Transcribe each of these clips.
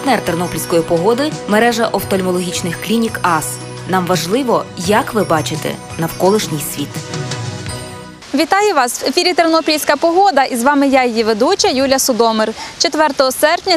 Партнер тернопільської погоди – мережа офтальмологічних клінік АС. Нам важливо, як ви бачите навколишній світ. Вітаю вас! В ефірі «Тернопільська погода» і з вами я, її ведуча Юлія Судомир. 4 серпня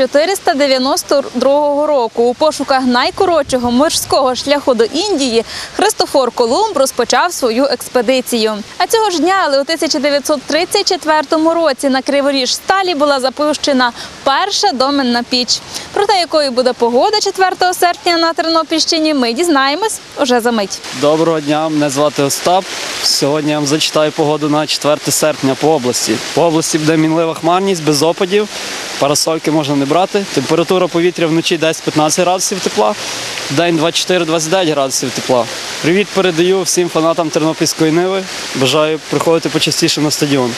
1492 року у пошуках найкоротшого морського шляху до Індії Христофор Колумб розпочав свою експедицію. А цього ж дня, але у 1934 році на Криворіжсталі була запущена перша доменна піч. Про те, якою буде погода 4 серпня на Тернопільщині, ми дізнаємось уже за мить. Доброго дня, мене звати Остап. Сьогодні я вам зачитаю погоду на 4 серпня по області. По області буде мінлива хмарність, без опадів, парасольки можна не брати. Температура повітря вночі 10-15 градусів тепла, в день 24-29 градусів тепла. Привіт передаю всім фанатам Тернопільської Ниви. Бажаю приходити почастіше на стадіон.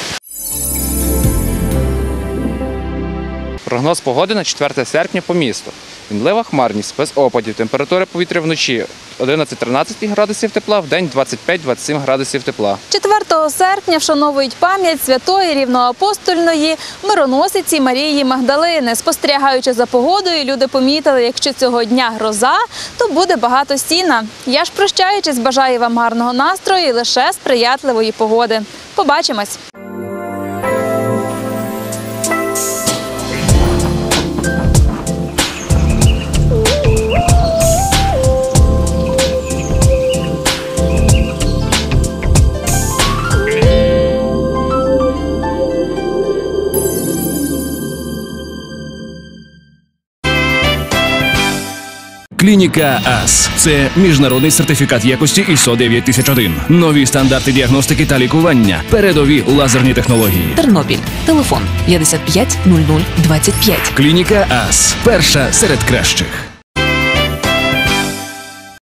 Прогноз погоди на 4 серпня по місту. Мінлива хмарність, без опадів, температура повітря вночі 11-13 градусів тепла, в день 25-27 градусів тепла. 4 серпня вшановують пам'ять святої рівноапостольної мироносиці Марії Магдалини. Спостерігаючи за погодою, люди помітили, якщо цього дня гроза, то буде багато сіна. Я ж прощаючись, бажаю вам гарного настрою і лише сприятливої погоди. Побачимось! Клініка АС – це міжнародний сертифікат якості ISO 9001. Нові стандарти діагностики та лікування. Передові лазерні технології. Тернопіль. Телефон 55 00 25. Клініка АС – перша серед кращих.